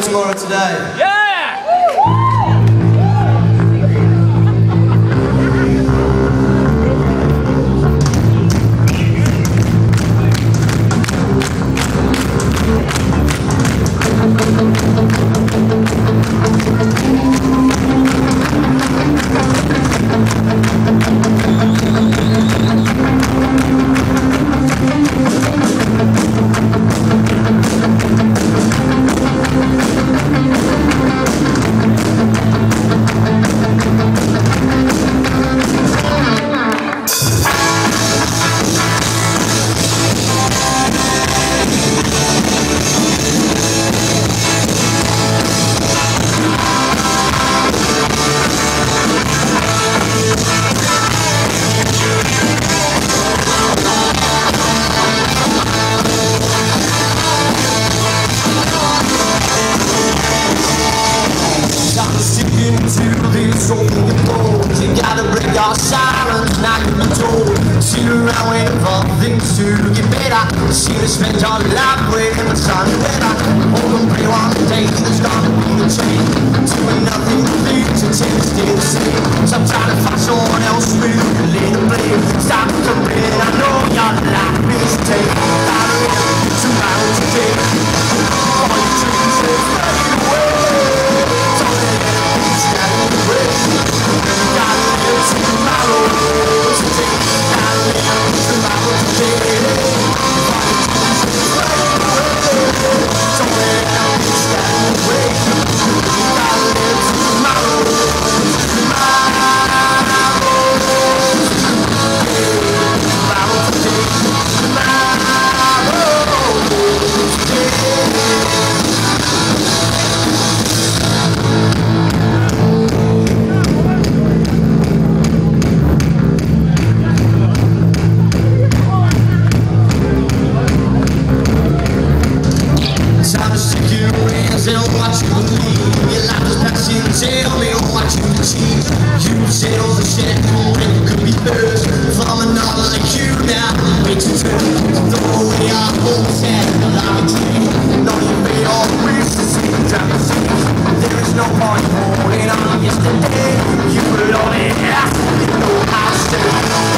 tomorrow today. Yeah! To this old road, you gotta break your silence, not to be told. Sit around waiting for things to get better. See to spend your life waiting for sun better. Hold and pray one day there's gonna be a change. Doing nothing leads to take stay the same. So I'm trying to find someone else with a little blame. Stop comparing, I know your life is take. I live tomorrow today. All your dreams will fade away. What you believe, your life is passing, tell me what you achieve. You said all the shit and you could be hers from another like you now. Wait to turn, though we are always had a lot of dreams. No, you made all the wish to see the time it seems. There is no point holding on yesterday. You will only have to know how to stay.